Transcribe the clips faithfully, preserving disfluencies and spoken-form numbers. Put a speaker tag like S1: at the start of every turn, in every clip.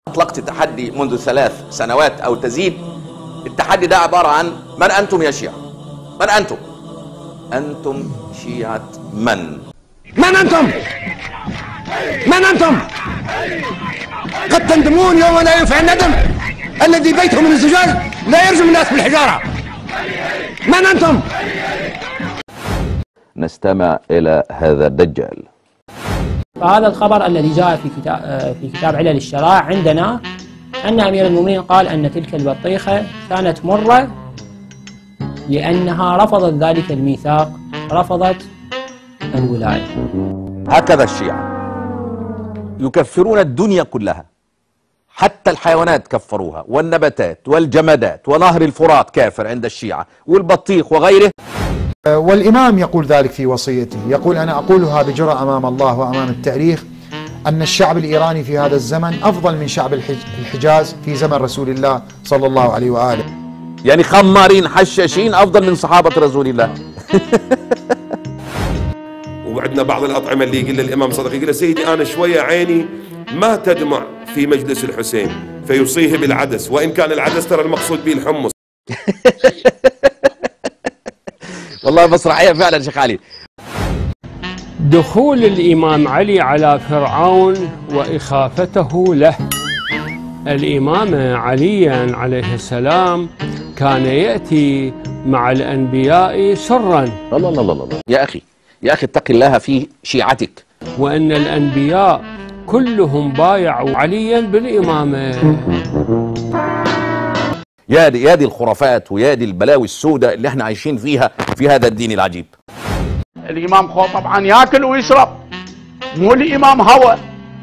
S1: أطلقت تحدي منذ ثلاث سنوات أو تزيد. التحدي ده عبارة عن من أنتم يا شيعة؟ من أنتم؟ أنتم شيعة من؟
S2: من أنتم؟ من أنتم؟ قد تندمون يوم لا ينفع الندم. الذي بيته من الزجاج لا يرجم الناس بالحجارة. من أنتم؟
S1: نستمع إلى هذا الدجال.
S3: فهذا الخبر الذي جاء في كتاب في كتاب علل الشرائع عندنا أن أمير المؤمنين قال أن تلك البطيخة كانت مرة لأنها رفضت ذلك الميثاق، رفضت الولاية.
S1: هكذا الشيعة يكفرون الدنيا كلها، حتى الحيوانات كفروها، والنباتات والجمادات، ونهر الفرات كافر عند الشيعة، والبطيخ وغيره.
S4: والإمام يقول ذلك في وصيته، يقول: أنا أقولها بجرأة أمام الله وأمام التاريخ أن الشعب الإيراني في هذا الزمن أفضل من شعب الحجاز في زمن رسول الله صلى الله عليه وآله.
S1: يعني خمارين حشاشين أفضل من صحابة رسول الله.
S5: وعندنا بعض الأطعمة اللي يقول الإمام صدق، يقول: سيدي أنا شوية عيني ما تدمع في مجلس الحسين فيصيه بالعدس، وإن كان العدس ترى المقصود به الحمص.
S1: والله مسرحية فعلا شيخ علي.
S6: دخول الإمام علي على فرعون وإخافته له. الإمام عليا عليه السلام كان يأتي مع الأنبياء سرا.
S1: الله الله الله الله يا أخي يا أخي اتق الله في شيعتك.
S6: وأن الأنبياء كلهم بايعوا عليا بالإمامة.
S1: يا دي يا دي الخرافات ويا دي البلاوي السوداء اللي احنا عايشين فيها في هذا الدين العجيب.
S7: الإمام خو طبعا ياكل ويشرب، مو الإمام هوى.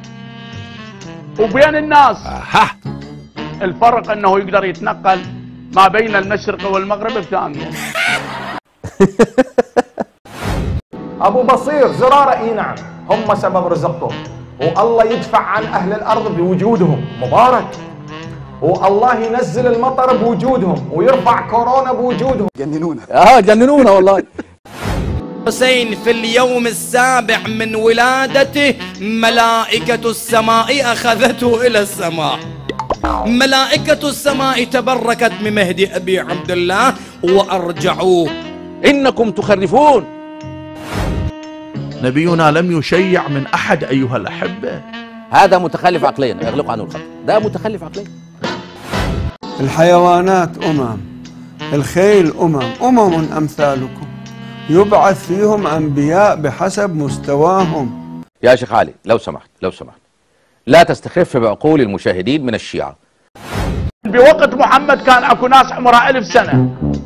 S7: وبين الناس
S1: ها
S7: الفرق أنه يقدر يتنقل ما بين المشرق والمغرب بثانية.
S8: أبو بصير زرارة، إي نعم هم سبب رزقهم، والله يدفع عن أهل الأرض بوجودهم، مبارك. والله ينزل المطر بوجودهم ويرفع كورونا بوجودهم.
S4: جننونا
S1: اه جننونا والله.
S9: حسين في اليوم السابع من ولادته ملائكة السماء أخذته إلى السماء. ملائكة السماء تبركت بمهدي أبي عبد الله وأرجعوه.
S1: إنكم تخرفون.
S10: نبينا لم يشيع من أحد أيها الأحبة.
S1: هذا متخلف عقليا، يغلق عنه الخط. ده متخلف عقليا.
S11: الحيوانات أمم، الخيل أمم، أمم أمثالكم يبعث فيهم أنبياء بحسب مستواهم.
S1: يا شيخ علي لو سمحت لو سمحت لا تستخف بعقول المشاهدين من الشيعة.
S7: بوقت محمد كان اكو ناس عمرها ألف سنة.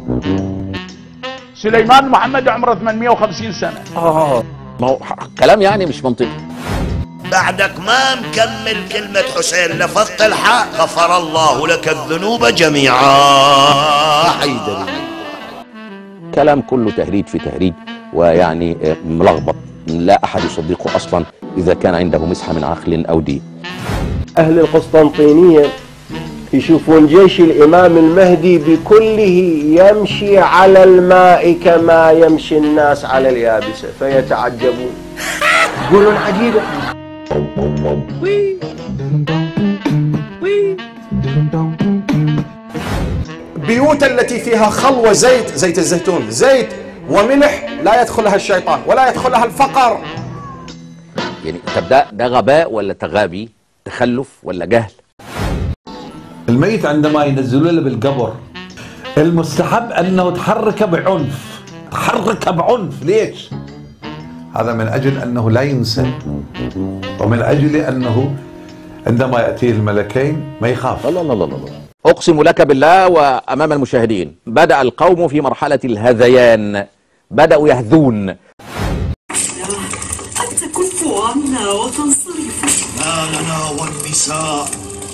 S7: سليمان محمد عمره ثمانمئة وخمسين سنة.
S1: اه ما هو كلام يعني مش منطقي.
S12: بعدك ما مكمل كلمة حسين لفظت الحق غفر الله لك الذنوب جميعا. حيدري
S1: كلام كله تهريج في تهريج، ويعني ملخبط، لا أحد يصدقه أصلا إذا كان عنده مسحة من عقل أو دين.
S13: أهل القسطنطينية يشوفون جيش الإمام المهدي بكله يمشي على الماء كما يمشي الناس على اليابسة فيتعجبون، يقولون عجيبة.
S8: بيوت التي فيها خلوة زيت، زيت الزيتون، زيت وملح، لا يدخلها الشيطان ولا يدخلها الفقر.
S1: يعني طب ده ده غباء ولا تغابي؟ تخلف ولا جهل؟
S10: الميت عندما ينزلوا له بالقبر المستحب انه تحرك بعنف، تحرك بعنف. ليش؟ هذا من اجل انه لا ينسى، ومن اجل انه عندما ياتيه الملكين ما يخاف.
S1: الله الله الله الله. اقسم لك بالله وامام المشاهدين، بدأ القوم في مرحلة الهذيان، بدأوا يهذون.
S14: أن تكف عنا وتنصرف.
S12: ما لنا والنساء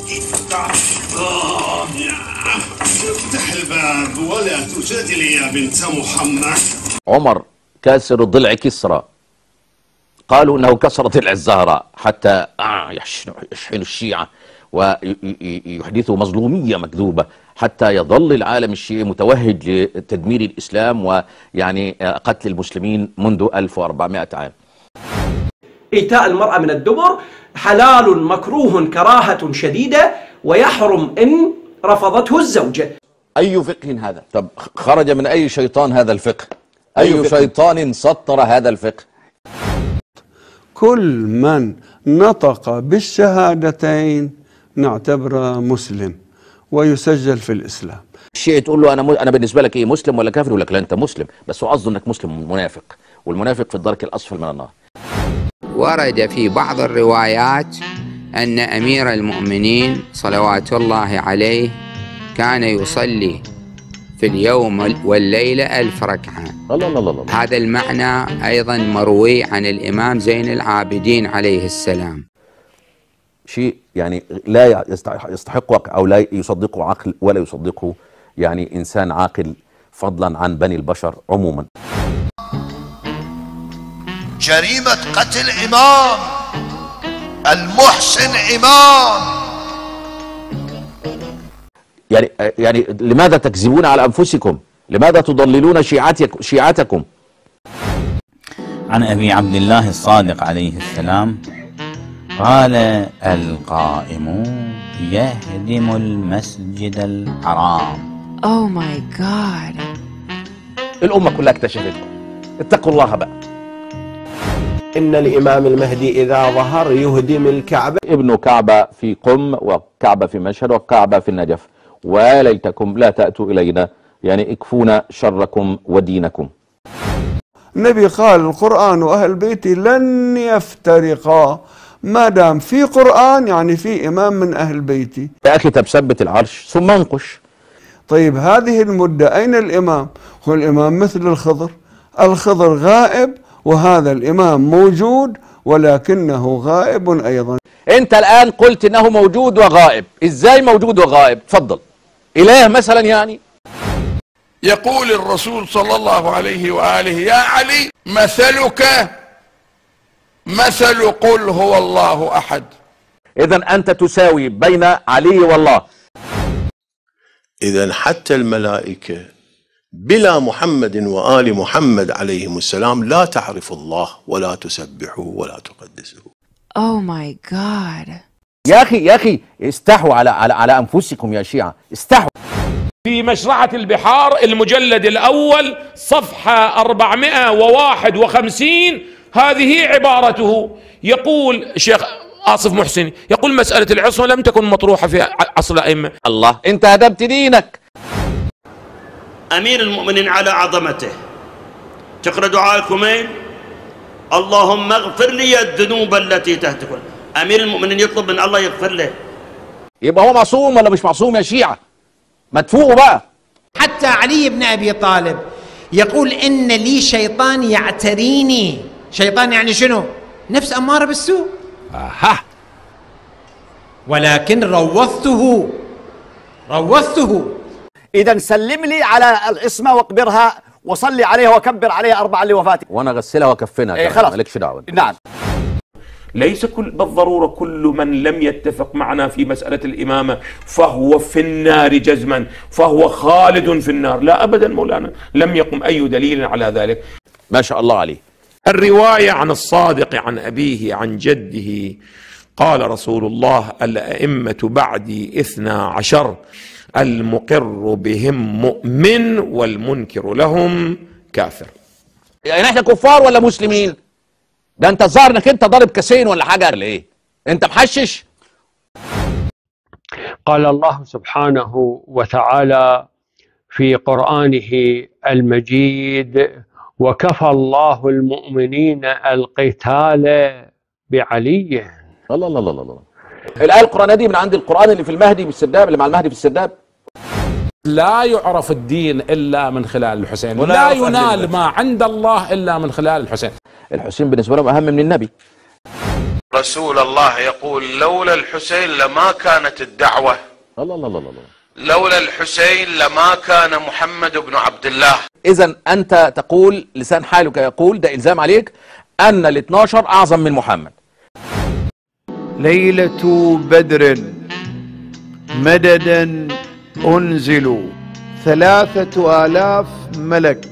S12: افتح الباب ولا تجادلي يا بنت محمد.
S1: عمر كاسر ضلع كسرى، قالوا انه كسر ضلع الزهراء حتى يشحن الشيعة ويحدثوا مظلومية مكذوبة حتى يظل العالم الشيعي متوهج لتدمير الإسلام ويعني قتل المسلمين منذ ألف وأربعمائة عام.
S15: إيتاء المرأة من الدبر حلال مكروه كراهة شديدة ويحرم إن رفضته الزوجة.
S1: أي فقه هذا؟ طب خرج من أي شيطان هذا الفقه؟ أي, أي شيطان سطر هذا الفقه؟
S11: كل من نطق بالشهادتين نعتبره مسلم ويسجل في الإسلام.
S1: الشيء تقول له أنا م... أنا بالنسبة لك إيه، مسلم ولا كافر؟ يقول لك لا أنت مسلم، بس هو قصده إنك مسلم منافق، والمنافق في الدرك الأسفل من النار.
S16: ورد في بعض الروايات أن أمير المؤمنين صلوات الله عليه كان يصلي في اليوم والليلة ألف ركعة.
S1: الله الله الله.
S16: هذا المعنى أيضا مروي عن الإمام زين العابدين عليه السلام.
S1: شيء يعني لا يستحقه أو لا يصدقه عقل ولا يصدقه يعني إنسان عاقل، فضلا عن بني البشر عموما.
S12: جريمة قتل إمام، المحسن إمام.
S1: يعني يعني لماذا تكذبون على أنفسكم؟ لماذا تضللون شيعتك شيعتكم؟
S17: عن أبي عبد الله الصادق عليه السلام قال: القائم يهدم المسجد الحرام.
S16: Oh my God.
S1: الأمة كلها اكتشفته. اتقوا الله بقى.
S13: إن الإمام المهدي إذا ظهر يهدم الكعبة.
S1: ابن كعبة في قم، وكعبة في مشهد، وكعبة في النجف. وليتكم لا تأتوا إلينا، يعني اكفونا شركم ودينكم.
S11: النبي قال: القرآن وأهل بيتي لن يفترقا. ما دام في قرآن يعني في إمام من أهل بيتي.
S1: يا أخي طب ثبت العرش ثم انقش.
S11: طيب هذه المدة أين الإمام؟ هو الإمام مثل الخضر، الخضر غائب وهذا الإمام موجود ولكنه غائب أيضا.
S1: أنت الآن قلت إنه موجود وغائب، إزاي موجود وغائب؟ تفضل. إله مثلا يعني؟
S18: يقول الرسول صلى الله عليه وآله: يا علي مثلك مثل قل هو الله أحد.
S1: إذا أنت تساوي بين علي والله.
S12: إذا حتى الملائكة بلا محمد وآل محمد عليهم السلام لا تعرف الله ولا تسبحه ولا تقدسه.
S16: Oh my God.
S1: يا أخي يا أخي استحوا على على على أنفسكم يا شيعة، استحوا.
S19: في مشرعة البحار المجلد الأول صفحة أربعمائة وواحد وخمسين هذه عبارته. يقول الشيخ آصف محسن، يقول: مسألة العصمة لم تكن مطروحة في عصر الأئمة.
S1: الله، أنت هدمت دينك.
S20: أمير المؤمنين على عظمته تقرأ دعاء الكمين: اللهم اغفر لي الذنوب التي تهتك. أمير المؤمنين يطلب من الله يغفر له.
S1: يبقى هو معصوم ولا مش معصوم يا شيعة؟ ما تفوقوا بقى.
S21: حتى علي بن أبي طالب يقول: إن لي شيطان يعتريني. شيطان يعني شنو؟ نفس أمارة بالسوء.
S1: أها.
S21: ولكن روضته روضته.
S22: إذا سلم لي على العصمة واقبرها وصلي عليها وكبر عليها أربعا لوفاتك.
S1: وأنا أغسلها وأكفنها.
S22: إيه خلاص،
S1: مالكش دعوة.
S22: نعم.
S19: ليس كل بالضرورة كل من لم يتفق معنا في مسألة الإمامة فهو في النار جزما، فهو خالد في النار. لا أبدا مولانا، لم يقم أي دليل على ذلك.
S1: ما شاء الله عليه.
S19: الرواية عن الصادق عن أبيه عن جده قال رسول الله: الأئمة بعدي اثنا عشر، المقر بهم مؤمن والمنكر لهم كافر.
S1: يعني احنا كفار ولا مسلمين؟ ده انت الظاهر انك انت ضارب كاسين ولا حاجه ولا ايه؟ انت محشش؟
S6: قال الله سبحانه وتعالى في قرآنه المجيد: وكفى الله المؤمنين القتال بعلي.
S1: الله الله الله الله. الآية القرآنية دي من عند القرآن اللي في المهدي بالسرداب، اللي مع المهدي في السرداب.
S19: لا يعرف الدين إلا من خلال الحسين، لا ينال ما عند الله إلا من خلال الحسين.
S1: الحسين بالنسبة لهم أهم من النبي.
S18: رسول الله يقول: لولا الحسين لما كانت الدعوة.
S1: الله الله الله الله.
S18: لولا الحسين لما كان محمد بن عبد الله.
S1: إذا أنت تقول، لسان حالك يقول، ده إلزام عليك، أن الاثناشر أعظم من محمد.
S11: ليلة بدر مددا أنزلوا ثلاثة آلاف ملك،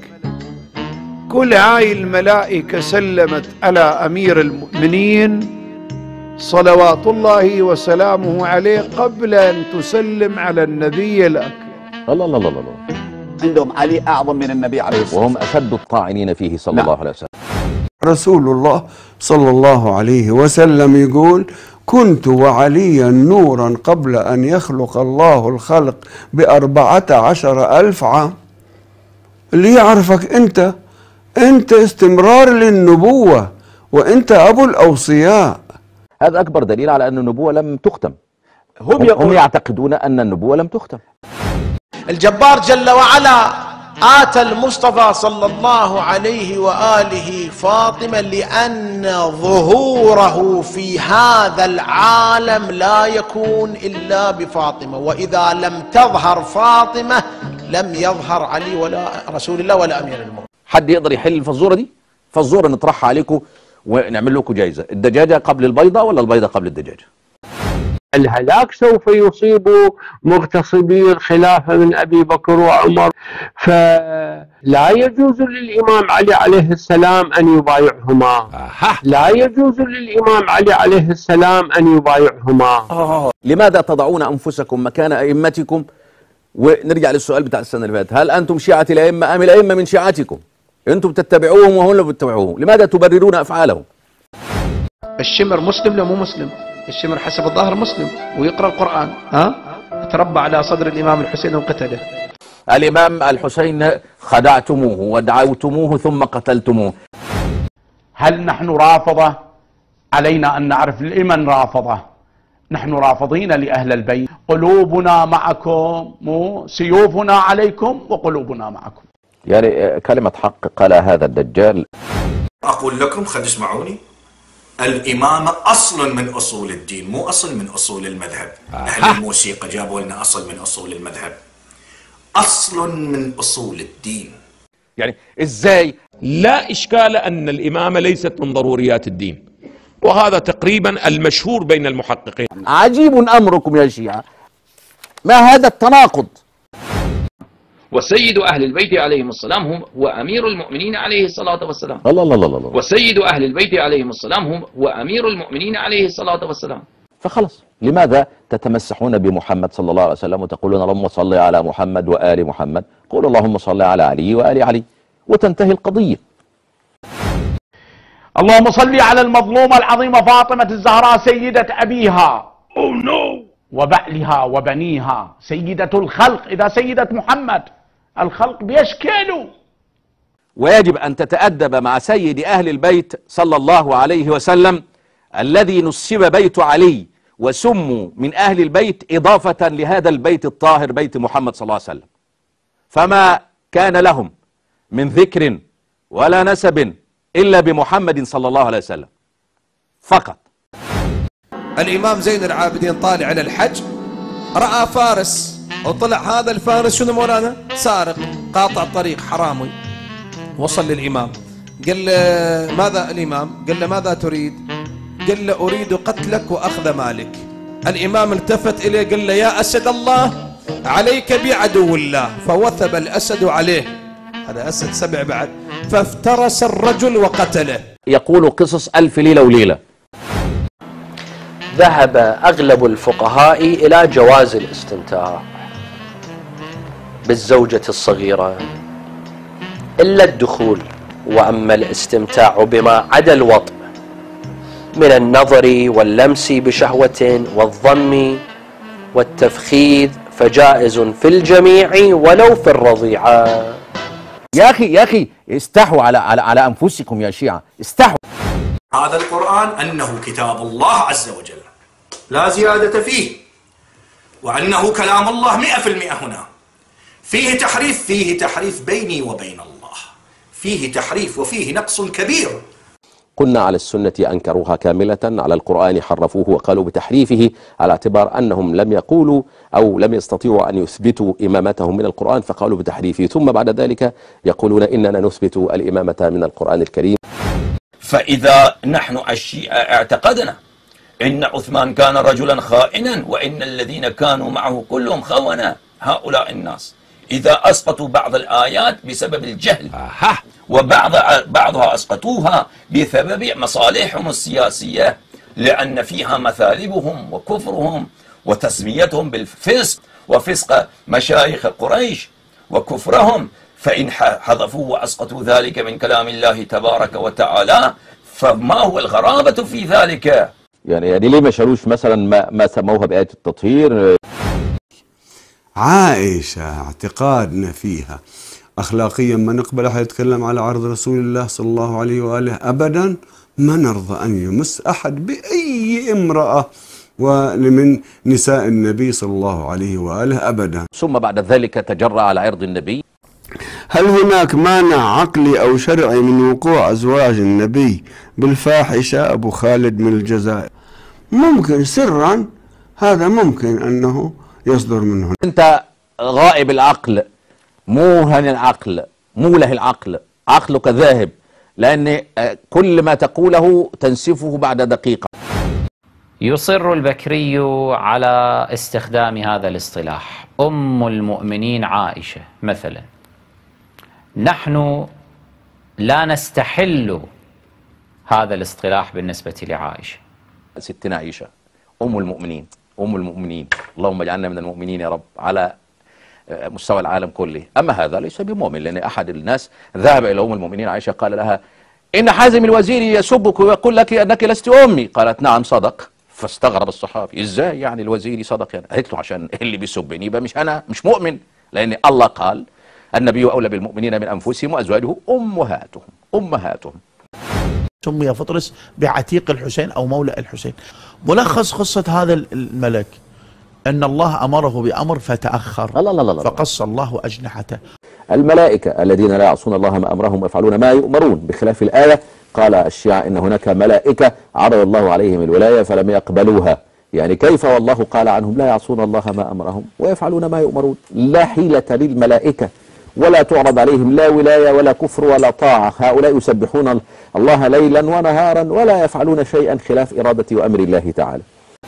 S11: كل هاي الملائكة سلمت على أمير المؤمنين
S2: صلوات الله وسلامه عليه قبل أن تسلم على النبي الأكرم.
S1: الله الله الله الله.
S22: عندهم علي أعظم من النبي عليه الصلاة
S1: والسلام، وهم أشد الطاعنين فيه صلى نعم. الله عليه وسلم.
S11: رسول الله صلى الله عليه وسلم يقول: كنت وعليا نورا قبل أن يخلق الله الخلق بأربعة عشر ألف عام. اللي يعرفك أنت أنت استمرار للنبوة، وأنت أبو الأوصياء.
S1: هذا أكبر دليل على أن النبوة لم تختم. هم, هم, هم يعتقدون أن النبوة لم تختم.
S21: الجبار جل وعلا آتى المصطفى صلى الله عليه وآله فاطمة لأن ظهوره في هذا العالم لا يكون إلا بفاطمة، وإذا لم تظهر فاطمة لم يظهر علي ولا رسول الله ولا أمير المؤمنين.
S1: حد يقدر يحل الفزورة دي؟ فزورة نطرحها عليكم ونعمل لكم جايزة. الدجاجة قبل البيضة ولا البيضة قبل الدجاجة؟
S6: الهلاك سوف يصيب مغتصبي الخلافة من أبي بكر وعمر، فلا يجوز للإمام علي عليه السلام أن يبايعهما. لا يجوز للإمام علي عليه السلام أن يبايعهما.
S1: لماذا تضعون أنفسكم مكان أئمتكم؟ ونرجع للسؤال بتاع السنة اللي فاتت: هل أنتم شيعة الأئمة أم الأئمة من شيعتكم؟ أنتم تتبعوهم وهم لا يتبعوهم، لماذا تبررون أفعالهم؟
S3: الشمر مسلم لو مو مسلم؟ الشمر حسب الظاهر مسلم ويقرأ القرآن، ها؟ تربى على صدر الإمام الحسين وقتله.
S1: الإمام الحسين خدعتموه ودعوتموه ثم قتلتموه.
S7: هل نحن رافضة؟ علينا أن نعرف لمن رافضة. نحن رافضين لأهل البيت. قلوبنا معكم، مو سيوفنا عليكم وقلوبنا معكم.
S1: يعني كلمة حق قال هذا الدجال.
S23: أقول لكم، خلوا اسمعوني، الإمامة أصل من أصول الدين، مو أصل من أصول المذهب. أهل الموسيقى جابوا لنا أصل من أصول المذهب، أصل من أصول الدين.
S1: يعني إزاي؟
S19: لا إشكال أن الإمامة ليست من ضروريات الدين، وهذا تقريبا المشهور بين المحققين.
S1: عجيب أمركم يا شيعة، ما هذا التناقض؟
S24: وسيد أهل البيت عليهم السلام هم وأمير المؤمنين عليه الصلاة والسلام.
S1: الله الله الله الله.
S24: وسيد أهل البيت عليهم السلام هم وأمير المؤمنين عليه الصلاة والسلام.
S1: فخلص، لماذا تتمسحون بمحمد صلى الله عليه وسلم وتقولون اللهم صل على محمد وآل محمد؟ قولوا اللهم صل على علي وآل علي وتنتهي القضية.
S7: اللهم صل على المظلومة العظيمة فاطمة الزهراء سيدة أبيها oh no. وبعلها وبنيها، سيدة الخلق. إذا سيدة محمد الخلق بيشكلوا.
S1: ويجب أن تتأدب مع سيد أهل البيت صلى الله عليه وسلم الذي نسب بيت علي وسموا من أهل البيت إضافة لهذا البيت الطاهر بيت محمد صلى الله عليه وسلم، فما كان لهم من ذكر ولا نسب إلا بمحمد صلى الله عليه وسلم فقط.
S25: الإمام زين العابدين طالع على الحج، رأى فارس وطلع هذا الفارس شنو مولانا؟ سارق قاطع طريق حرامي. وصل للإمام قال له ماذا الإمام؟ قال له ماذا تريد؟ قال له أريد قتلك وأخذ مالك. الإمام التفت إليه قال له يا أسد الله عليك بعدو الله، فوثب الأسد عليه، هذا أسد سبع بعد، فافترس الرجل وقتله.
S1: يقول قصص ألف ليلة وليلة.
S26: ذهب أغلب الفقهاء إلى جواز الاستمتاع بالزوجة الصغيرة إلا الدخول، وأما الاستمتاع بما عدا الوطء من النظر واللمس بشهوة والضم والتفخيذ فجائز في الجميع ولو في الرضيعة.
S1: يا أخي يا أخي استحوا على على على أنفسكم يا شيعة، استحوا.
S23: هذا القرآن أنه كتاب الله عز وجل لا زيادة فيه، وأنه كلام الله مئة في المئة. هنا فيه تحريف، فيه تحريف بيني وبين الله، فيه تحريف وفيه نقص كبير.
S1: قلنا على السنة أنكروها كاملة، على القرآن حرفوه وقالوا بتحريفه، على اعتبار أنهم لم يقولوا أو لم يستطيعوا أن يثبتوا إمامتهم من القرآن فقالوا بتحريفه، ثم بعد ذلك يقولون إننا نثبت الإمامة من القرآن الكريم.
S27: فإذا نحن الشيعة اعتقدنا إن عثمان كان رجلا خائنا وإن الذين كانوا معه كلهم خونة، هؤلاء الناس إذا أسقطوا بعض الآيات بسبب الجهل وبعض بعضها أسقطوها بسبب مصالحهم السياسية لأن فيها مثالبهم وكفرهم وتسميتهم بالفسق وفسق مشايخ قريش وكفرهم، فإن حذفوا وأسقطوا ذلك من كلام الله تبارك وتعالى فما هو الغرابة في ذلك؟
S1: يعني يعني ليه ما شالوش مثلا ما, ما سموها بآية التطهير؟
S11: عائشة اعتقادنا فيها أخلاقيا ما نقبل أحد يتكلم على عرض رسول الله صلى الله عليه وآله أبدا، ما نرضى أن يمس أحد بأي امرأة ومن نساء النبي صلى الله عليه وآله أبدا.
S1: ثم بعد ذلك تجرأ على عرض النبي.
S11: هل هناك مانع عقلي أو شرعي من وقوع أزواج النبي بالفاحشة؟ أبو خالد من الجزائر. ممكن سرا، هذا ممكن أنه يصدر منه.
S1: أنت غائب العقل، موهن العقل، موله العقل، عقلك ذاهب، لأن كل ما تقوله تنسفه بعد دقيقة.
S4: يصر البكري على استخدام هذا الاصطلاح، أم المؤمنين عائشة مثلا. نحن لا نستحل هذا الاصطلاح بالنسبة لعائشة.
S1: ستنا عائشة أم المؤمنين، أم المؤمنين، اللهم اجعلنا من المؤمنين يا رب على مستوى العالم كله. أما هذا ليس بمؤمن، لأن أحد الناس ذهب إلى أم المؤمنين عائشة قال لها إن حازم الوزير يسبك ويقول لك أنك لست أمي. قالت نعم صدق. فاستغرب الصحابي، إزاي يعني الوزير صدق يعني؟ قالت له عشان اللي بيسبني يبقى مش أنا مش مؤمن، لأن الله قال النبي أولى بالمؤمنين من أنفسهم وأزواجه أمهاتهم أمهاتهم.
S5: سمي فطرس بعتيق الحسين أو مولى الحسين. ملخص قصة هذا الملك أن الله أمره بأمر فتأخر،
S1: لا لا لا لا
S5: فقص الله أجنحته.
S1: الملائكة الذين لا يعصون الله ما أمرهم ويفعلون ما يؤمرون، بخلاف الآية قال الشيعة إن هناك ملائكة عرض الله عليهم الولاية فلم يقبلوها. يعني كيف والله قال عنهم لا يعصون الله ما أمرهم ويفعلون ما يؤمرون؟ لا حيلة للملائكة ولا تعرض عليهم لا ولاية ولا كفر ولا طاعة. هؤلاء يسبحون الله ليلا ونهارا ولا يفعلون شيئا خلاف إرادة وأمر الله تعالى.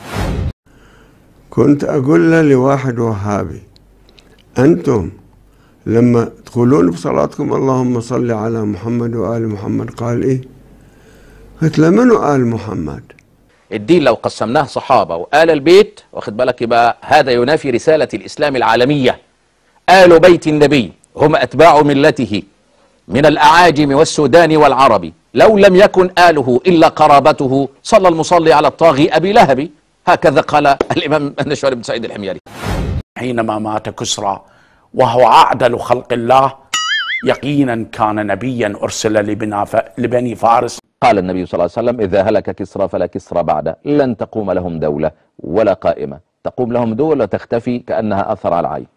S11: كنت أقول لواحد وهابي أنتم لما تقولون بصلاتكم اللهم صل على محمد وآل محمد، قال إيه؟ قلت له منو آل محمد؟
S1: الدين لو قسمناه صحابة وآل البيت، واخد بالك، يبقى هذا ينافي رسالة الإسلام العالمية. آل بيت النبي هم أتباع ملته من الأعاجم والسودان والعرب، لو لم يكن آله إلا قرابته صلى المصلي على الطاغي أبي لهب. هكذا قال الإمام النشواري بن سعيد الحميري.
S7: حينما مات كسرى وهو أعدل خلق الله يقينا كان نبيا أرسل لبني فارس.
S1: قال النبي صلى الله عليه وسلم إذا هلك كسرى فلا كسرى بعده، لن تقوم لهم دولة ولا قائمة، تقوم لهم دولة تختفي كأنها أثر على العين.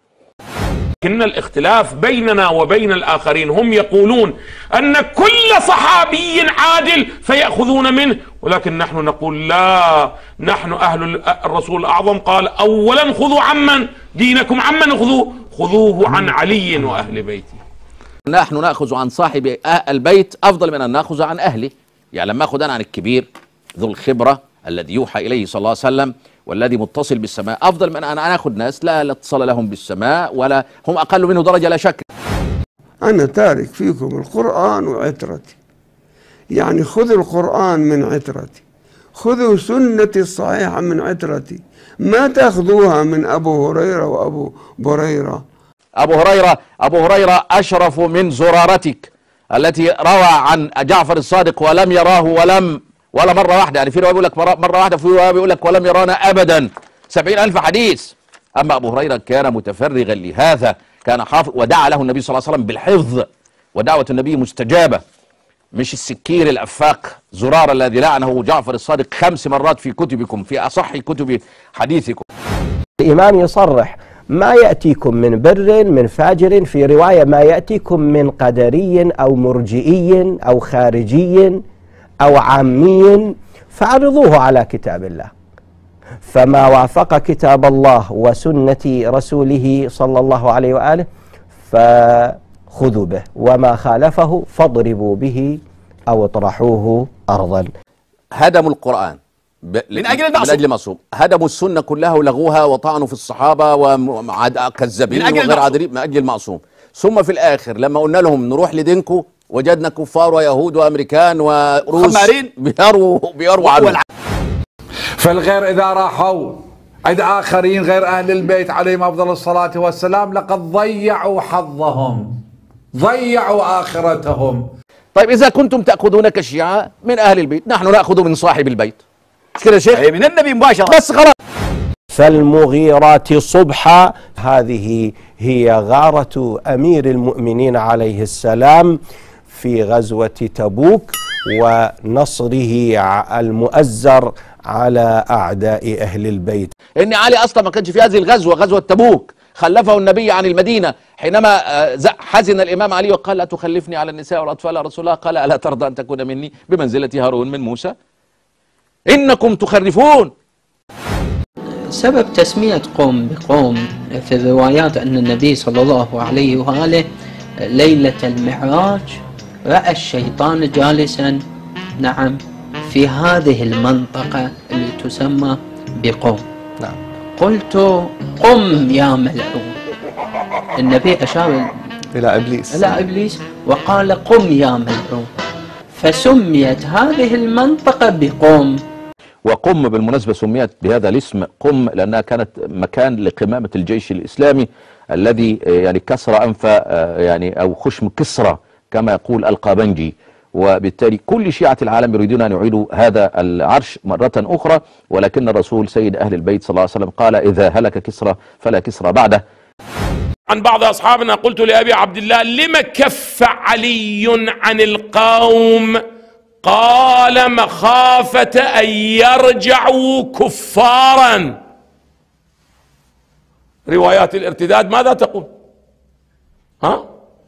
S19: إن الاختلاف بيننا وبين الآخرين، هم يقولون أن كل صحابي عادل فيأخذون منه، ولكن نحن نقول لا، نحن أهل الرسول الأعظم قال أولا خذوا عمن دينكم عمن خذوه خذوه عن علي وأهل بيته.
S1: نحن نأخذ عن صاحب البيت أفضل من أن نأخذ عن أهله. يعني لما أخذ أنا عن الكبير ذو الخبرة الذي يوحى إليه صلى الله عليه وسلم والذي متصل بالسماء أفضل من أن أنا أخذ ناس لا اتصال لهم بالسماء ولا هم أقل منه درجة لا شك.
S11: أنا تارك فيكم القرآن وعترتي، يعني خذوا القرآن من عترتي، خذوا سنتي الصحيحة من عترتي، ما تأخذوها من أبو هريرة وأبو بريرة.
S1: أبو هريرة أبو هريرة أشرف من زرارتك التي روى عن جعفر الصادق ولم يراه ولم ولا مرة واحدة، يعني في رواية بيقول لك مرة واحدة، في رواية بيقول لك ولم يرانا أبدا، سبعين ألف حديث. أما أبو هريرة كان متفرغا لهذا، كان حافظ ودعا له النبي صلى الله عليه وسلم بالحفظ، ودعوة النبي مستجابة، مش السكير الأفاق زرار الذي لعنه جعفر الصادق خمس مرات في كتبكم، في أصح كتب حديثكم.
S13: الإمام يصرح ما يأتيكم من بر من فاجر، في رواية ما يأتيكم من قدري أو مرجئي أو خارجي أو عامي فعرضوه على كتاب الله، فما وافق كتاب الله وسنة رسوله صلى الله عليه وآله فخذوا به، وما خالفه فاضربوا به أو اطرحوه أرضا.
S1: هدموا القرآن ب...
S22: من أجل المعصوم،
S1: من أجل المعصوم، هدموا السنة كلها ولغوها وطعنوا في الصحابة وكذابين وغير عادلين من أجل المعصوم. ثم في الآخر لما قلنا لهم نروح لدينكم وجدنا كفار ويهود وأمريكان وروس بيروا بيروا عنهم.
S8: فالغير إذا راحوا عند آخرين غير أهل البيت عليهم أفضل الصلاة والسلام لقد ضيعوا حظهم، ضيعوا آخرتهم.
S1: طيب إذا كنتم تأخذون كالشيعة من أهل البيت، نحن نأخذ من صاحب البيت، مش كده يا شيخ؟
S22: من النبي مباشرة.
S1: بس خلاص.
S13: فالمغيرات صبحا، هذه هي غارة أمير المؤمنين عليه السلام في غزوة تبوك ونصره المؤزر على أعداء أهل البيت.
S1: إن علي أصلا ما كانش في هذه الغزوة، غزوة تبوك، خلفه النبي عن المدينة حينما حزن الإمام علي وقال: لا تخلفني على النساء والأطفال يا رسول الله. قال: ألا ترضى أن تكون مني بمنزلة هارون من موسى؟ إنكم تخرفون.
S9: سبب تسمية قوم بقوم في الروايات أن النبي صلى الله عليه وآله ليلة المعراج رأى الشيطان جالسا نعم في هذه المنطقة اللي تسمى بقوم.
S13: نعم.
S9: قلت: قم يا ملعون. النبي أشار
S13: إلى إبليس
S9: إلى إبليس وقال: قم يا ملعون. فسميت هذه المنطقة بقوم.
S1: وقم بالمناسبة سميت بهذا الاسم قم لأنها كانت مكان لقمامة الجيش الإسلامي الذي يعني كسر أنف يعني أو خشم كسرى كما يقول القابنجي، وبالتالي كل شيعة العالم يريدون أن يعيدوا هذا العرش مرة أخرى، ولكن الرسول سيد أهل البيت صلى الله عليه وسلم قال: إذا هلك كسرى فلا كسرى بعده.
S19: عن بعض أصحابنا قلت لأبي عبد الله: لم كف علي عن القوم؟ قال: مخافة أن يرجعوا كفارا. روايات الارتداد ماذا تقول؟ ها؟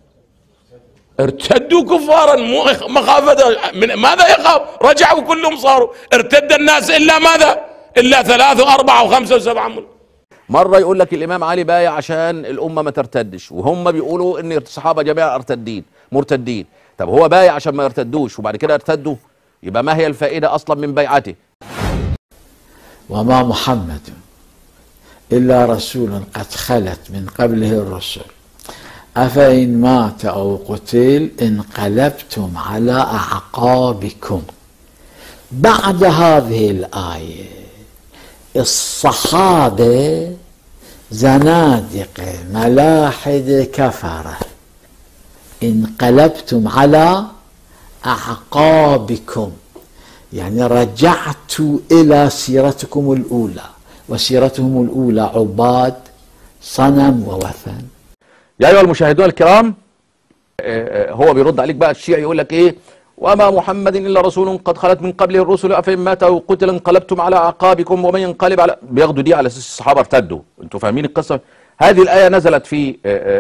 S19: ارتدوا كفارا، مو مخافة من ماذا يخاف؟ رجعوا كلهم صاروا ارتد الناس إلا ماذا؟ إلا ثلاثة وأربعة وخمسة وسبعة.
S1: مرة يقول لك الإمام علي بايع عشان الأمة ما ترتدش، وهم بيقولوا إن الصحابة جميعا ارتدين مرتدين. طب هو بايع عشان ما يرتدوش وبعد كده ارتدوا، يبقى ما هي الفائدة أصلا من بيعته؟
S10: وما محمد إلا رسول قد خلت من قبله الرسل أفإن مات أو قتل انقلبتم على أعقابكم. بعد هذه الآية الصحابة زنادقة ملاحدة كفرة انقلبتم على أعقابكم، يعني رجعت إلى سيرتكم الأولى، وسيرتهم الأولى عباد صنم ووثن.
S1: يا أيها المشاهدون الكرام، هو بيرد عليك بقى الشيعي يقول لك إيه؟ وما محمد إلا رسول قد خلت من قبله الرسل أفإن مات أو قتل انقلبتم على أعقابكم ومن ينقلب على، بياخدوا دي على أساس الصحابة ارتدوا. أنتوا فاهمين القصة؟ هذه الآية نزلت في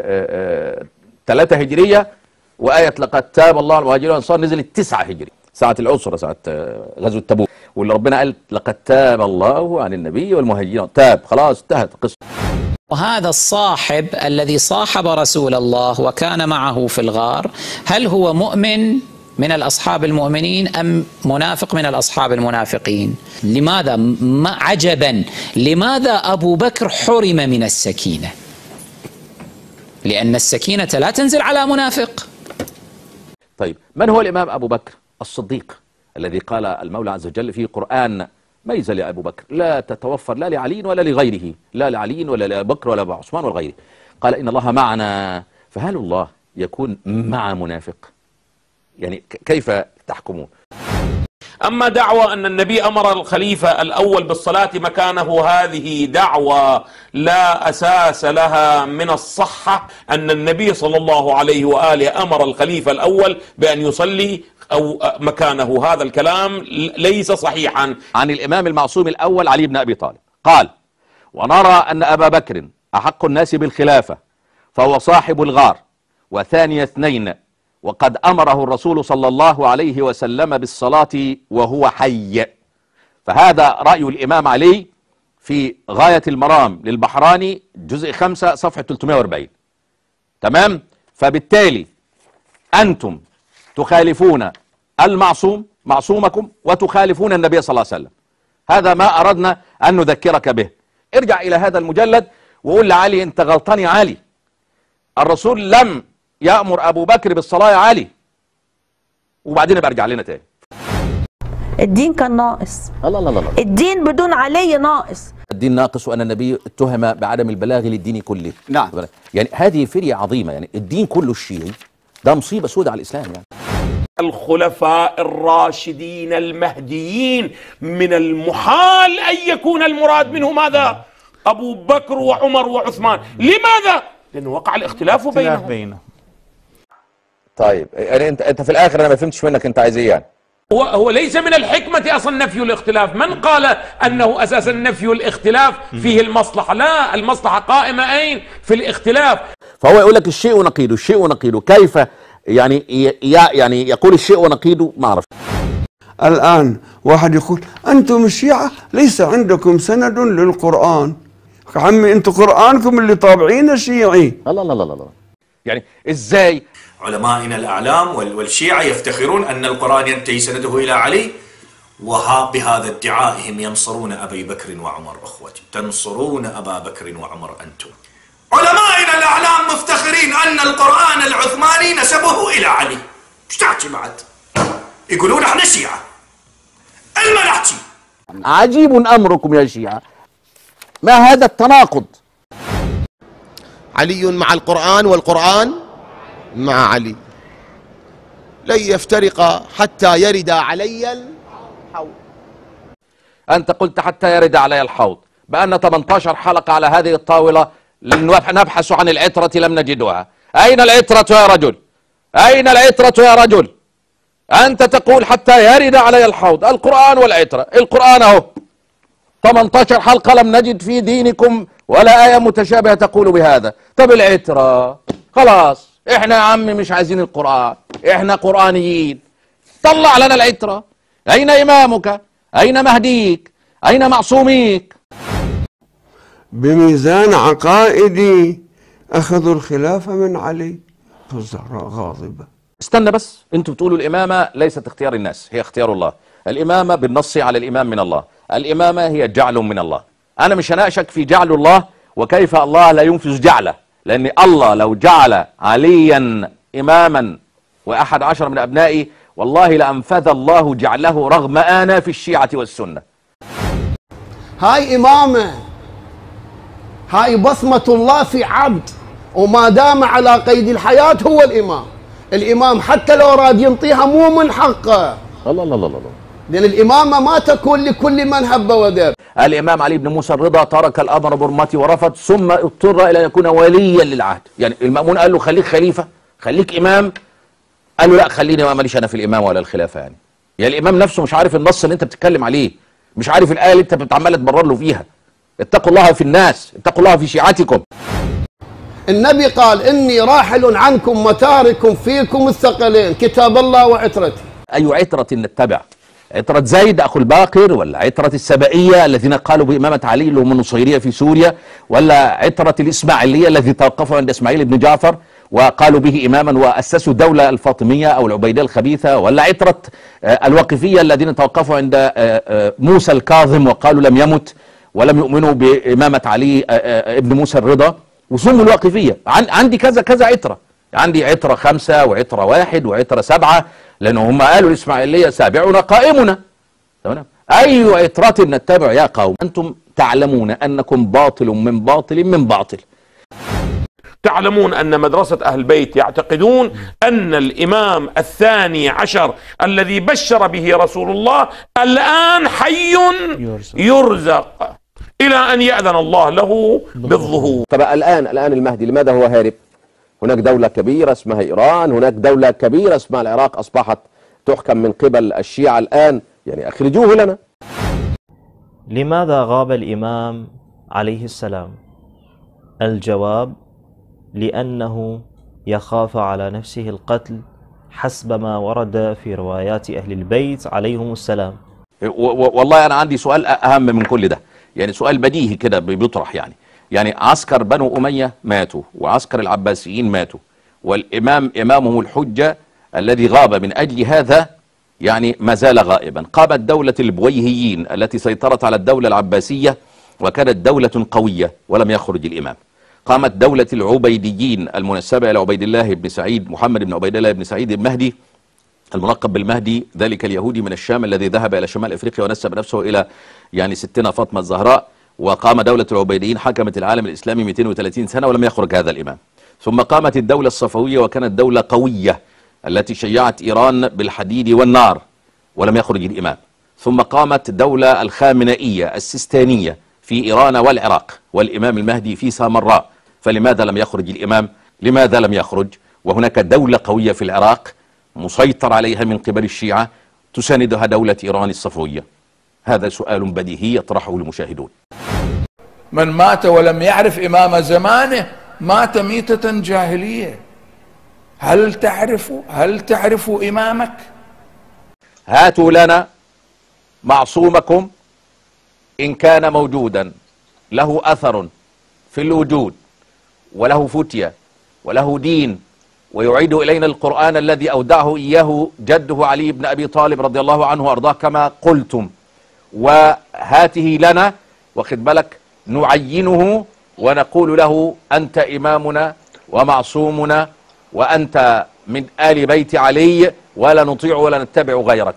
S1: ثلاثة هجرية، وآية لقد تاب الله على المهاجرين والأنصار نزلت تسعة هجري، ساعة العسرة، ساعة غزوة تبوك، واللي ربنا قال لقد تاب الله عن النبي والمهاجرين، تاب خلاص انتهت القصة.
S4: وهذا الصاحب الذي صاحب رسول الله وكان معه في الغار، هل هو مؤمن من الأصحاب المؤمنين أم منافق من الأصحاب المنافقين؟ لماذا ما عجبا لماذا أبو بكر حرم من السكينة؟ لأن السكينة لا تنزل على منافق.
S1: طيب من هو الإمام أبو بكر الصديق الذي قال المولى عز وجل في القرآن ميزة لأبو بكر لا تتوفر لا لعلي ولا لغيره، لا لعلي ولا لأبو بكر ولا عثمان ولا غيره، قال إن الله معنا. فهل الله يكون مع منافق؟ يعني كيف تحكمون؟
S19: أما دعوة أن النبي أمر الخليفة الأول بالصلاة مكانه، هذه دعوة لا أساس لها من الصحة. أن النبي صلى الله عليه وآله أمر الخليفة الأول بأن يصلي أو مكانه، هذا الكلام ليس صحيحا.
S1: عن الإمام المعصوم الأول علي بن أبي طالب قال: ونرى أن أبا بكر أحق الناس بالخلافة فهو صاحب الغار وثاني اثنين، وقد أمره الرسول صلى الله عليه وسلم بالصلاة وهو حي. فهذا رأي الإمام علي في غاية المرام للبحراني جزء خمسة صفحة ثلاثمائة وأربعين. تمام؟ فبالتالي أنتم تخالفون المعصوم معصومكم وتخالفون النبي صلى الله عليه وسلم. هذا ما أردنا أن نذكرك به. ارجع إلى هذا المجلد وقول لعلي أنت غلطان يا علي، الرسول لم يأمر أبو بكر بالصلاة يا علي، وبعدين برجع لنا تاني.
S12: الدين كان ناقص.
S1: الله الله الله.
S12: الدين بدون علي ناقص.
S1: الدين ناقص وأن النبي اتهم بعدم البلاغ للدين كله.
S22: نعم.
S1: يعني هذه فرية عظيمة، يعني الدين كله الشيعي ده مصيبة سوداء على الإسلام يعني.
S19: الخلفاء الراشدين المهديين من المحال أن يكون المراد منه ماذا؟ أبو بكر وعمر وعثمان. لماذا؟ لأنه وقع الاختلاف بينهم. بينهم.
S1: طيب يعني انت انت في الاخر انا ما فهمتش منك انت عايز ايه يعني؟
S19: هو هو ليس من الحكمة أصلا نفي الاختلاف. من قال أنه أساسا نفي الاختلاف فيه المصلحة؟ لا، المصلحة قائمة أين؟ في الاختلاف.
S1: فهو يقول لك الشيء ونقيضه، الشيء ونقيضه، كيف يعني يعني يقول الشيء ونقيضه؟ ما أعرف.
S11: الآن واحد يقول أنتم الشيعة ليس عندكم سند للقرآن. عمي أنتم قرآنكم اللي طابعينه شيعي.
S1: الله الله الله الله. يعني إزاي؟
S23: علمائنا الأعلام والشيعة يفتخرون أن القرآن ينتهي سنده إلى علي، وبهذا ادعائهم ينصرون أبي بكر وعمر. أخوتي، تنصرون أبا بكر وعمر أنتم. علمائنا الأعلام مفتخرين أن القرآن العثماني نسبه إلى علي. مش تحكي بعد؟ يقولون احنا شيعة. الما نحكي.
S1: عجيب أمركم يا شيعة، ما هذا التناقض؟
S21: علي مع القرآن والقرآن مع علي، لن يفترقا حتى يرد علي الحوض.
S1: أنت قلت حتى يرد علي الحوض، بأن ثمانية عشر حلقة على هذه الطاولة نبحث عن العترة لم نجدها. أين العترة يا رجل؟ أين العترة يا رجل؟ أنت تقول حتى يرد علي الحوض، القرآن والعترة، القرآن أهو ثمانية عشر حلقة لم نجد في دينكم ولا آية متشابهة تقول بهذا. طب العترة خلاص، احنا يا عمي مش عايزين القرآن، احنا قرآنيين. طلع لنا العترة. أين إمامك؟ أين مهديك؟ أين معصوميك؟
S11: بميزان عقائدي أخذوا الخلافة من علي. الزهراء غاضبة.
S1: استنى بس، انتوا بتقولوا الإمامة ليست اختيار الناس، هي اختيار الله. الإمامة بالنص على الإمام من الله، الإمامة هي جعل من الله. أنا مش هناقشك في جعل الله وكيف الله لا ينفذ جعله، لأن الله لو جعل عليا إماما وأحد عشر من أبنائي والله لأنفذ الله جعله رغم آناف الشيعة والسنة.
S21: هاي إمامة، هاي بصمة الله في عبد، وما دام على قيد الحياة هو الإمام. الإمام حتى لو راد ينطيها مو من حقه.
S1: الله الله الله الله.
S21: لأن الإمامة ما تكون لكل من هب ودب.
S1: الإمام علي بن موسى الرضا ترك الأمر برمتي ورفض، ثم اضطر إلى أن يكون وليا للعهد. يعني المأمون قال له خليك خليفة، خليك إمام، قال له لا خليني، ما ماليش أنا في الإمامة ولا الخلافة. يعني يعني الإمام نفسه مش عارف النص اللي أنت بتتكلم عليه، مش عارف الآية اللي أنت بتعمل تبرر له فيها. اتقوا الله في الناس، اتقوا الله في شيعتكم.
S21: النبي قال إني راحل عنكم وتارك فيكم الثقلين، كتاب الله وعترتي.
S1: أي عترة نتبع؟ عترة زيد أخو الباقر، ولا عترة السبائية الذين قالوا بإمامة علي اللي هم النصيرية في سوريا، ولا عترة الإسماعيلية الذي توقفوا عند إسماعيل بن جعفر وقالوا به إماما وأسسوا الدولة الفاطمية أو العبيدية الخبيثة، ولا عترة الوقفية الذين توقفوا عند موسى الكاظم وقالوا لم يمت ولم يؤمنوا بإمامة علي ابن موسى الرضا وسموا الوقفية. عندي كذا كذا عترة، عندي عترة خمسة وعترة واحد وعترة سبعة، لأنه هم قالوا الإسماعيلية سابعنا قائمنا. تمام؟ أي عترة نتبع يا قوم؟ أنتم تعلمون أنكم باطل من باطل من باطل.
S19: تعلمون أن مدرسة أهل البيت يعتقدون أن الإمام الثاني عشر الذي بشر به رسول الله الآن حي يرزق إلى أن يأذن الله له بالظهور.
S14: طب الآن الآن المهدي لماذا هو هارب؟ هناك دولة كبيرة اسمها إيران، هناك دولة كبيرة اسمها العراق أصبحت تحكم من قبل الشيعة الآن، يعني أخرجوه لنا.
S15: لماذا غاب الإمام عليه السلام؟ الجواب: لأنه يخاف على نفسه القتل حسب ما ورد في روايات أهل البيت عليهم السلام.
S1: والله أنا عندي سؤال أهم من كل ده، يعني سؤال بديهي كده بيطرح. يعني يعني عسكر بنو أمية ماتوا وعسكر العباسيين ماتوا، والإمام إمامهم الحجة الذي غاب من أجل هذا يعني ما زال غائبا. قامت دولة البويهيين التي سيطرت على الدولة العباسية وكانت دولة قوية ولم يخرج الإمام. قامت دولة العبيديين المنسبة إلى عبيد الله بن سعيد محمد بن عبيد الله بن سعيد المهدي الملقب بالمهدي، ذلك اليهودي من الشام الذي ذهب إلى شمال إفريقيا ونسب نفسه إلى يعني ستنا فاطمة الزهراء، وقام دولة العبيديين حكمت العالم الإسلامي مئتين وثلاثين سنة ولم يخرج هذا الإمام. ثم قامت الدولة الصفوية وكانت دولة قوية التي شيعت إيران بالحديد والنار ولم يخرج الإمام. ثم قامت الدولة الخامنئية السيستانية في إيران والعراق والإمام المهدي في سامراء، فلماذا لم يخرج الإمام؟ لماذا لم يخرج وهناك دولة قوية في العراق مسيطر عليها من قبل الشيعة تساندها دولة إيران الصفوية؟ هذا سؤال بديهي يطرحه المشاهدون.
S8: من مات ولم يعرف إمام زمانه مات ميتة جاهلية. هل تعرف هل تعرف إمامك؟
S1: هاتوا لنا معصومكم إن كان موجودا له أثر في الوجود وله فتية وله دين ويعيد إلينا القرآن الذي أودعه إياه جده علي بن أبي طالب رضي الله عنه وأرضاه كما قلتم، وهاته لنا واخد بالك نعينه ونقول له أنت إمامنا ومعصومنا وأنت من آل بيت علي ولا نطيع ولا نتبع غيرك.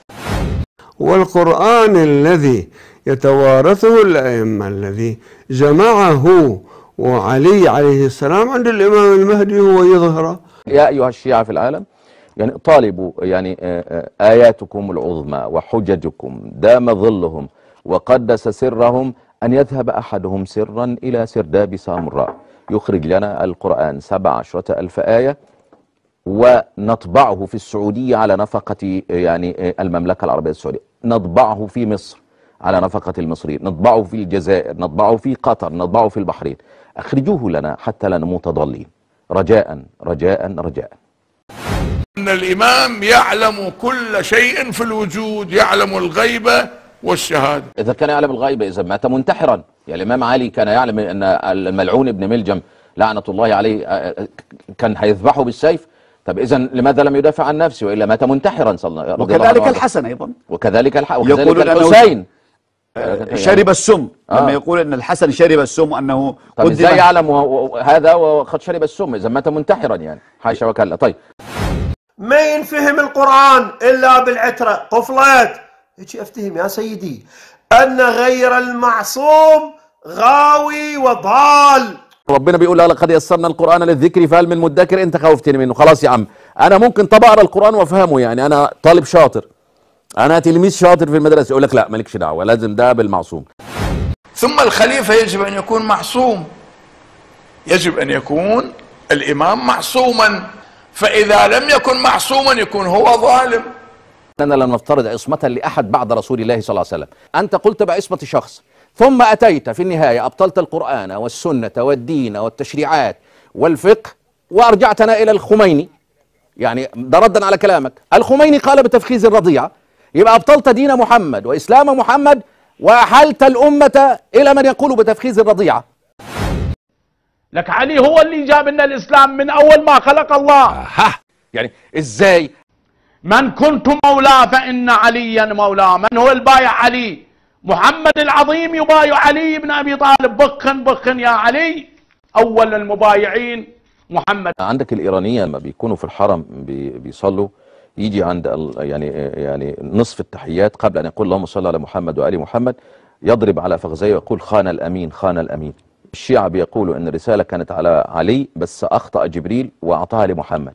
S11: والقرآن الذي يتوارثه الأئمة الذي جمعه وعلي عليه السلام عند الإمام المهدي هو يظهره.
S1: يا أيها الشيعة في العالم يعني طالبوا يعني آياتكم العظمى وحججكم دام ظلهم وقدس سرهم أن يذهب أحدهم سرا إلى سرداب سامراء يخرج لنا القرآن سبع عشرة ألف آية ونطبعه في السعودية على نفقة يعني المملكة العربية السعودية، نطبعه في مصر على نفقة المصريين، نطبعه في الجزائر، نطبعه في قطر، نطبعه في البحرين. أخرجوه لنا حتى لا نموت ضالين، رجاء رجاء رجاء.
S8: أن الإمام يعلم كل شيء في الوجود، يعلم الغيبة والشهادة.
S1: إذا كان يعلم الغيبة إذا مات منتحرا، يعني الإمام علي كان يعلم أن الملعون ابن ملجم لعنة الله عليه كان هيذبحه بالسيف، طب إذا لماذا لم يدافع عن نفسه وإلا مات منتحرا صلى الله عليه وسلم؟
S22: وكذلك الحسن أيضا،
S1: وكذلك الح... وكذلك الحسين
S22: شرب السم. آه. لما يقول أن الحسن شرب السم أنه
S1: طب إزاي يعلم هذا وقد شرب السم إذا مات منتحرا؟ يعني حاشا وكلا. طيب
S2: ما ينفهم القرآن إلا بالعترة قفلت هيك أفتهم يا سيدي أن غير المعصوم غاوي وضال.
S1: ربنا بيقول لقد يسرنا القرآن للذكر فهل من مدكر. انت خوفتني منه خلاص يا عم، انا ممكن طب اقرا القرآن وافهمه، يعني انا طالب شاطر انا تلميذ شاطر في المدرسة، يقول لك لا مالكش دعوة لازم ده بالمعصوم.
S8: ثم الخليفة يجب ان يكون معصوم، يجب ان يكون الامام معصوما، فاذا لم يكن معصوما يكون هو ظالم.
S1: أننا لم نفترض عصمة لأحد بعد رسول الله صلى الله عليه وسلم. أنت قلت بعصمة شخص ثم أتيت في النهاية أبطلت القرآن والسنة والدين والتشريعات والفقه وأرجعتنا إلى الخميني، يعني ده ردا على كلامك. الخميني قال بتفخيذ الرضيعة، يبقى أبطلت دين محمد وإسلام محمد وأحلت الأمة إلى من يقول بتفخيذ الرضيعة.
S7: لك علي هو اللي جاب لنا الإسلام من أول ما خلق الله.
S1: ها يعني إزاي؟
S7: من كنت مولاه فإن عليا مولاه. من هو البايع علي؟ محمد العظيم يبايع علي بن أبي طالب. بخن بخن يا علي، أول المبايعين محمد.
S1: عندك الإيرانية لما بيكونوا في الحرم بي بيصلوا يجي عند يعني يعني نصف التحيات قبل أن يقول اللهم صل على محمد وآل محمد يضرب على فخذيه ويقول خان الأمين خان الأمين. الشيعة بيقولوا أن الرسالة كانت على علي بس أخطأ جبريل وأعطاها لمحمد.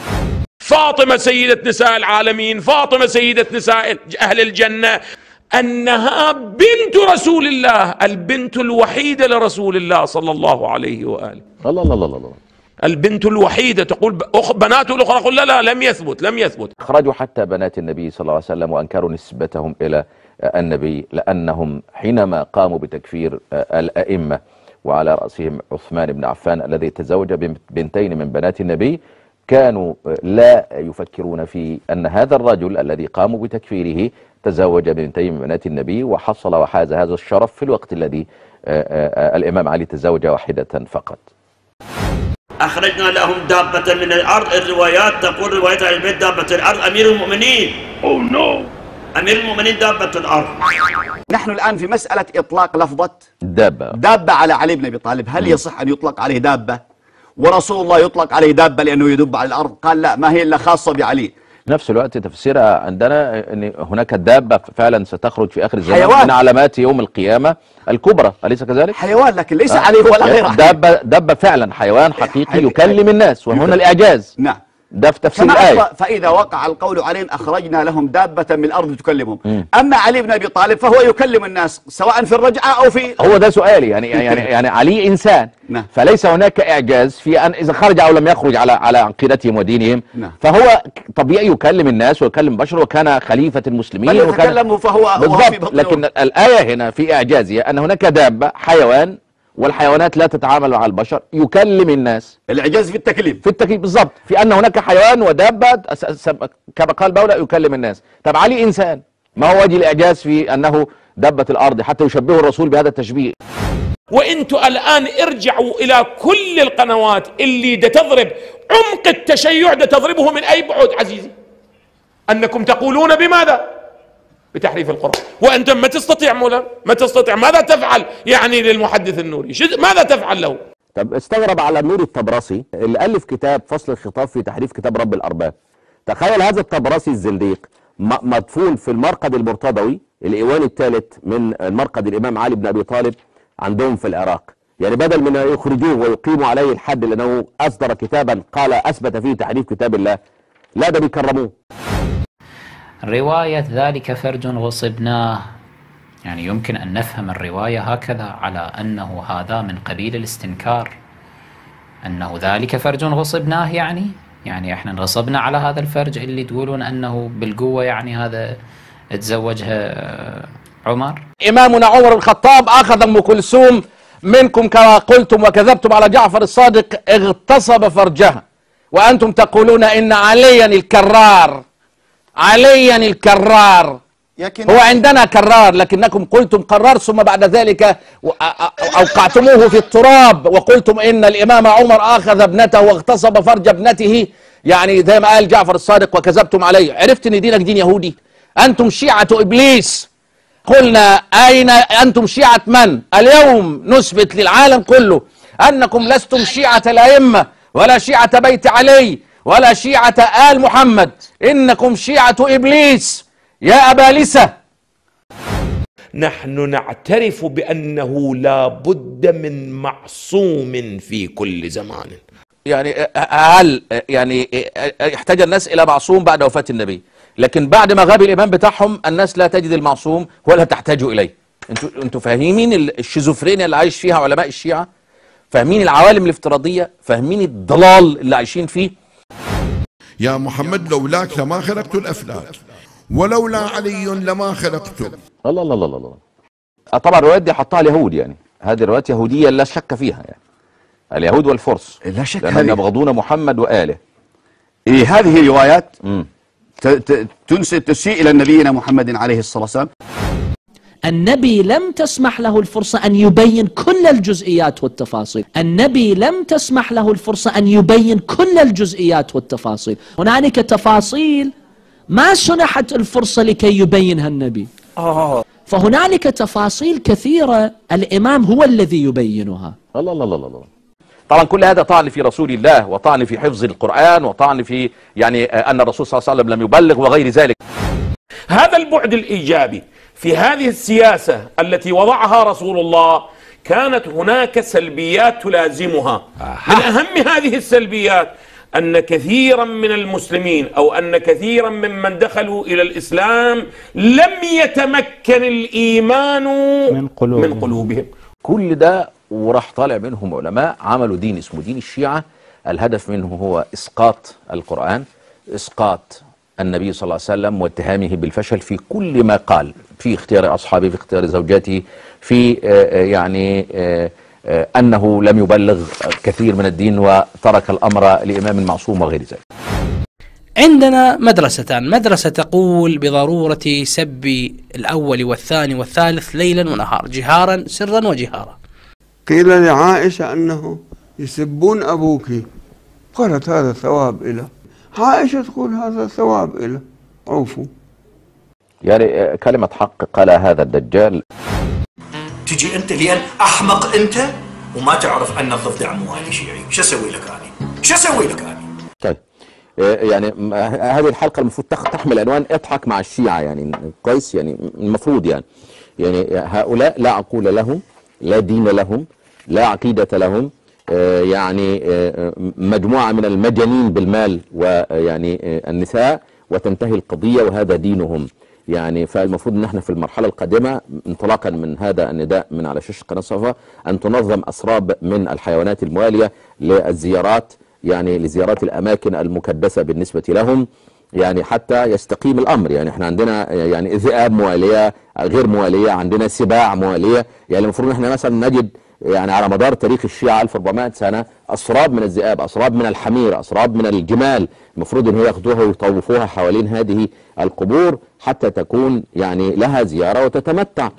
S19: فاطمة سيدة نساء العالمين، فاطمة سيدة نساء أهل الجنة، أنها بنت رسول الله، البنت الوحيدة لرسول الله صلى الله عليه وآله.
S1: الله الله الله الله
S19: البنت الوحيدة. تقول بناته الأخرى، قل لا لا لم يثبت لم يثبت.
S1: أخرجوا حتى بنات النبي صلى الله عليه وسلم وأنكروا نسبتهم إلى النبي، لأنهم حينما قاموا بتكفير الأئمة وعلى رأسهم عثمان بن عفان الذي تزوج بنتين من بنات النبي، كانوا لا يفكرون في أن هذا الرجل الذي قاموا بتكفيره تزوج بنتين من بنات النبي وحصل وحاز هذا الشرف في الوقت الذي الإمام علي تزوج واحدة فقط.
S3: أخرجنا لهم دابة من الأرض. الروايات تقول رواية أهل البيت دابة الأرض أمير المؤمنين. أوه نو أمير المؤمنين دابة الأرض.
S22: نحن الآن في مسألة إطلاق لفظة
S1: دابة
S22: دابة على علي بن أبي طالب. هل يصح أن يطلق عليه دابة؟ ورسول الله يطلق عليه دابة لأنه يدب على الأرض؟ قال لا، ما هي إلا خاصة بعلي.
S1: نفس الوقت تفسيرها عندنا ان هناك دابه فعلا ستخرج في اخر الزمان
S22: حيوان.
S1: من علامات يوم القيامه الكبرى، اليس كذلك؟
S22: حيوان لكن ليس
S1: آه.
S22: عليه ولا غيره.
S1: دابه دابه فعلا حيوان حقيقي يكلم الناس، وهنا الاعجاز.
S22: نعم.
S1: ده في تفسير
S22: فما
S1: الآية.
S22: أصبح- فإذا وقع القول عليهم أخرجنا لهم دابة من الأرض تكلمهم.
S1: مم.
S22: أما علي بن أبي طالب فهو يكلم الناس سواء في الرجعة أو في
S1: هو ده سؤالي، يعني يعني يعني علي انسان،
S22: نعم.
S1: فليس هناك اعجاز في ان اذا خرج او لم يخرج على على عقيدتهم ودينهم،
S22: نعم.
S1: فهو طبيعي يكلم الناس ويكلم بشر، وكان خليفه المسلمين
S22: بل
S1: وكان
S22: يتكلم فهو وهو في
S1: بالضبط.
S22: بطن
S1: لكن الايه هنا في اعجازها ان هناك دابه حيوان، والحيوانات لا تتعامل مع البشر، يكلم الناس.
S22: الاعجاز في التكليم.
S1: في التكليم بالضبط، في ان هناك حيوان ودابه أس- أس- كما قال بولا يكلم الناس. طب علي انسان، ما هو وجه الاعجاز في انه دبه الارض حتى يشبهه الرسول بهذا التشبيه؟
S19: وانتوا الان ارجعوا الى كل القنوات اللي دا تضرب عمق التشيع، دا تضربه من اي بعد عزيزي، انكم تقولون بماذا؟ بتحريف القرآن، وانت ما تستطيع مولا ما تستطيع، ماذا تفعل يعني للمحدث النوري؟ ماذا تفعل له؟
S14: طب استغرب على النور الطبرسي اللي ألف كتاب فصل الخطاب في تحريف كتاب رب الأرباب. تخيل هذا الطبرسي الزنديق م- مدفون في المرقد المرتضوي الإيوان الثالث من المرقد الإمام علي بن أبي طالب عندهم في العراق. يعني بدل من أن يخرجوه ويقيموا عليه الحد لأنه أصدر كتابا قال أثبت فيه تحريف كتاب الله، لا ده بيكرموه.
S4: رواية ذلك فرج غصبناه، يعني يمكن أن نفهم الرواية هكذا على أنه هذا من قبيل الاستنكار، أنه ذلك فرج غصبناه، يعني يعني احنا انغصبنا على هذا الفرج اللي تقولون أنه بالقوة، يعني هذا تزوجها عمر.
S1: إمامنا عمر الخطاب أخذ أم كلثوم منكم كما قلتم وكذبتم على جعفر الصادق، اغتصب فرجها، وأنتم تقولون إن عليا الكرار، عليا الكرار هو عندنا كرار، لكنكم قلتم قرار ثم بعد ذلك أوقعتموه في التراب وقلتم إن الإمام عمر أخذ ابنته واغتصب فرج ابنته، يعني زي ما قال جعفر الصادق وكذبتم عليه. عرفت إن دينك دين يهودي؟ أنتم شيعة إبليس. قلنا أين أنتم شيعة من؟ اليوم نثبت للعالم كله أنكم لستم شيعة الأئمة ولا شيعة بيت علي ولا شيعة آل محمد، إنكم شيعة إبليس يا أبالسة.
S19: نحن نعترف بأنه لا بد من معصوم في كل زمان.
S1: يعني هل يعني يحتاج الناس إلى معصوم بعد وفاة النبي، لكن بعد ما غاب الإمام بتاعهم الناس لا تجد المعصوم ولا تحتاج إليه. انتوا انتوا فاهمين الشيزوفرينيا اللي عايش فيها علماء الشيعة؟ فاهمين العوالم الافتراضية؟ فاهمين الضلال اللي عايشين فيه؟
S6: يا محمد لولاك لما خلقت الأفلاك ولولا علي لما خلقت.
S1: الله الله الله الله. طبعا الروايات دي حطها اليهود، يعني هذه الروايات يهودية لا شك فيها، يعني اليهود والفرس
S22: لا شك،
S1: لأنهم يبغضون محمد وآله.
S22: إيه هذه روايات تنسي تسيء إلى نبينا محمد عليه الصلاة والسلام.
S16: النبي لم تسمح له الفرصة أن يبين كل الجزئيات والتفاصيل، النبي لم تسمح له الفرصة أن يبين كل الجزئيات والتفاصيل. هنالك تفاصيل ما سنحت الفرصة لكي يبينها النبي.
S1: آه.
S16: فهنالك تفاصيل كثيرة الإمام هو الذي يبينها.
S1: الله الله الله الله. طبعا كل هذا طعن في رسول الله وطعن في حفظ القرآن وطعن في يعني أن الرسول صلى الله عليه وسلم لم يبلغ وغير ذلك.
S19: هذا البعد الإيجابي في هذه السياسة التي وضعها رسول الله، كانت هناك سلبيات تلازمها. من أهم هذه السلبيات أن كثيرا من المسلمين أو أن كثيرا ممن دخلوا إلى الإسلام لم يتمكن الإيمان من قلوبهم, من قلوبهم.
S1: كل ده وراح طالع منهم علماء عملوا دين اسمه دين الشيعة، الهدف منه هو إسقاط القرآن، إسقاط النبي صلى الله عليه وسلم واتهامه بالفشل في كل ما قال، في اختيار أصحابه، في اختيار زوجاته، في آه يعني آه آه أنه لم يبلغ كثير من الدين وترك الأمر لإمام معصوم وغير ذلك.
S17: عندنا مدرستان، مدرسة تقول بضرورة سب الأول والثاني والثالث ليلا ونهار، جهارا سرا وجهارا.
S11: قيل لعائشة أنه يسبون أبوك، قالت هذا ثواب إله. عائشة تقول هذا ثواب إله، عوفوا.
S1: يعني كلمة حق قال هذا الدجال.
S23: تجي أنت لأن أحمق أنت وما تعرف أن الضفدع مو أهلي شيعي، شو أسوي لك أنا؟ شو أسوي لك أنا؟
S1: طيب
S14: يعني هذه الحلقة المفروض تحمل عنوان اضحك مع الشيعة، يعني كويس، يعني المفروض يعني يعني هؤلاء لا عقول لهم، لا دين لهم، لا عقيدة لهم، يعني مجموعة من المجانين بالمال ويعني النساء، وتنتهي القضية وهذا دينهم. يعني فالمفروض ان احنا في المرحلة القادمة انطلاقا من هذا النداء من على شاشة قناة صفا ان تنظم اسراب من الحيوانات الموالية للزيارات، يعني لزيارات الاماكن المكدسة بالنسبة لهم، يعني حتى يستقيم الامر. يعني احنا عندنا يعني ذئاب موالية غير موالية، عندنا سباع موالية، يعني المفروض ان احنا مثلا نجد يعني على مدار تاريخ الشيعة ألف وأربعمائة سنة أسراب من الذئاب، أسراب من الحمير، أسراب من الجمال، المفروض ان هي ياخدوها ويطوفوها حوالين هذه القبور حتى تكون يعني لها زيارة وتتمتع.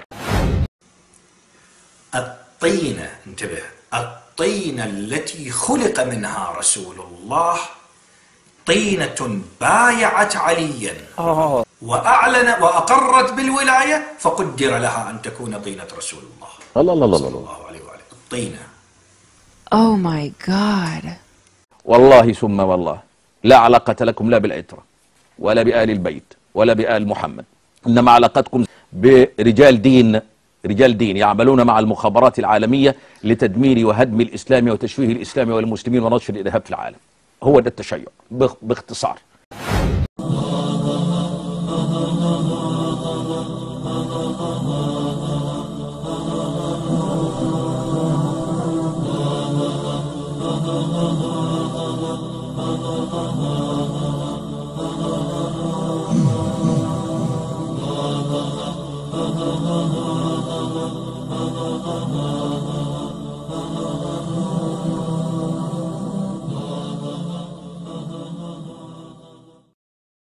S23: الطينة، انتبه، الطينة التي خلق منها رسول الله طينة بايعت عليا وأعلن وأقرت بالولاية فقدر لها أن تكون طينة رسول الله
S14: الله الله الله
S23: صلى الله عليه وآله. الطينة.
S5: Oh my God.
S1: والله ثم والله لا علاقة لكم لا بالعترة ولا بآل البيت ولا بآل محمد، إنما علاقتكم برجال دين، رجال دين يعملون مع المخابرات العالمية لتدمير وهدم الإسلام وتشويه الإسلام والمسلمين ونشر الإرهاب في العالم. هو ده التشيع باختصار.
S18: Oh